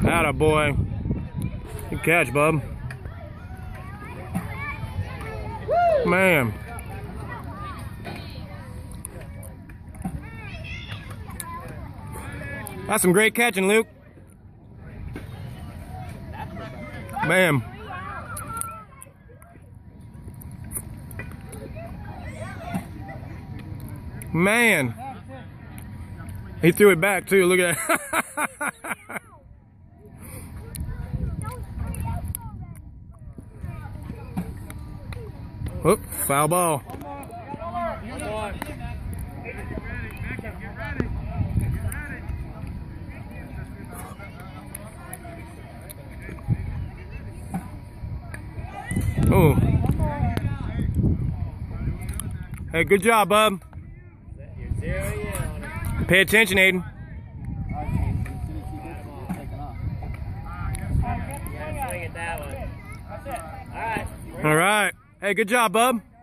Atta boy. Good catch, bub. Man. That's some great catching, Luke. Man. Man. He threw it back too, look at that. Oop, foul ball. Oh. Hey, good job, bub. Pay attention, Aiden. All right. Hey, good job, bub.